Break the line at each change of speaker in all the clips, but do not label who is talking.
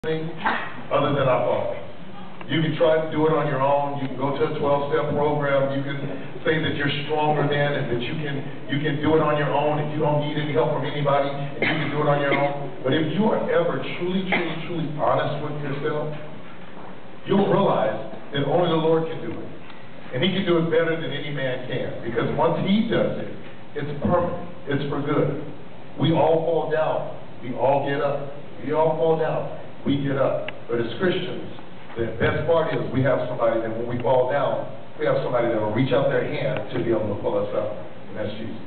other than our Father. You can try to do it on your own. You can go to a 12-step program. You can say that you're stronger than and that you can do it on your own and you don't need any help from anybody and you can do it on your own. But if you are ever truly honest with yourself, you'll realize that only the Lord can do it. And He can do it better than any man can. Because once He does it, it's permanent. It's for good. We all fall down. We all get up. We all fall down. We get up. But as Christians, the best part is we have somebody that when we fall down, we have somebody that will reach out their hand to be able to pull us up. And that's Jesus.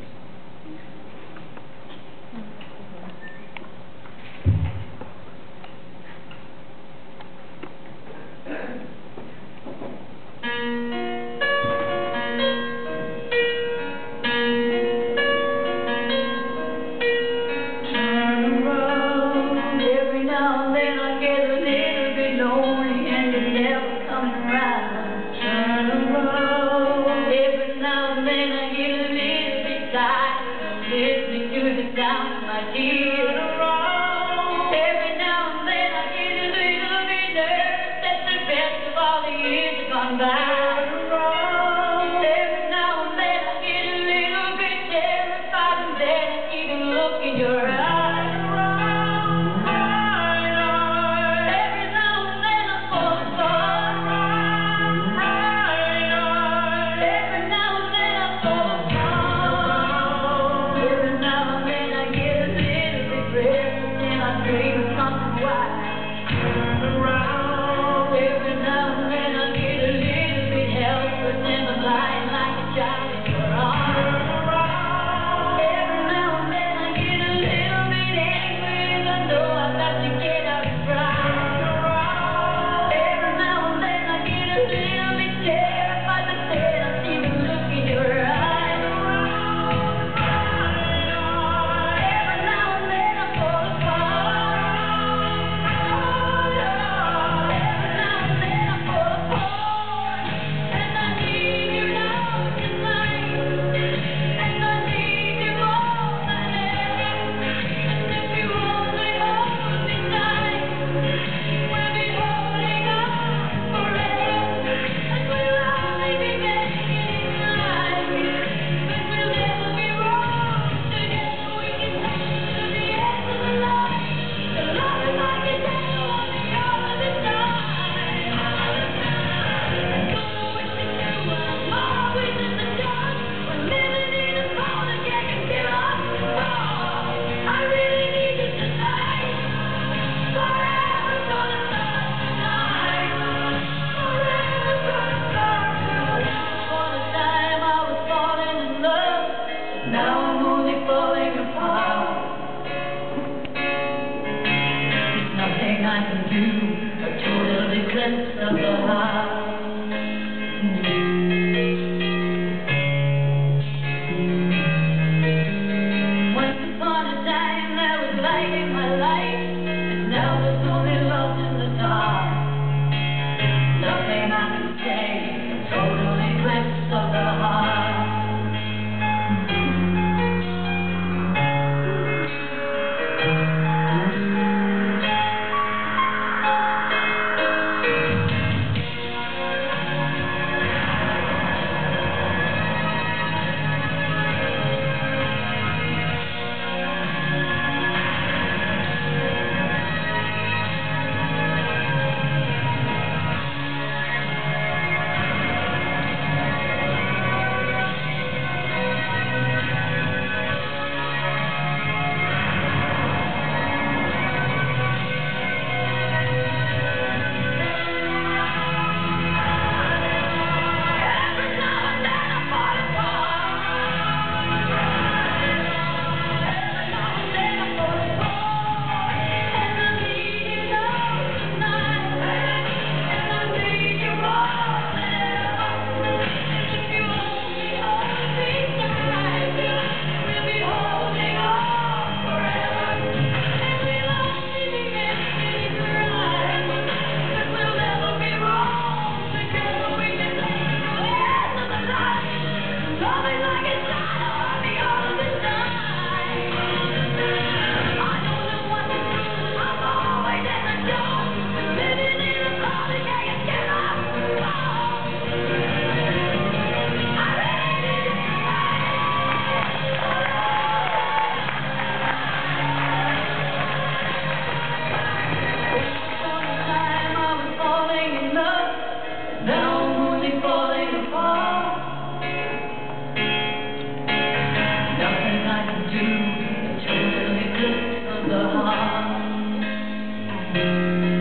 I can do a total eclipse of the heart. Once upon a time there was light in my life, and now there's only love in the dark. Nothing I can say, a total eclipse of the heart. Thank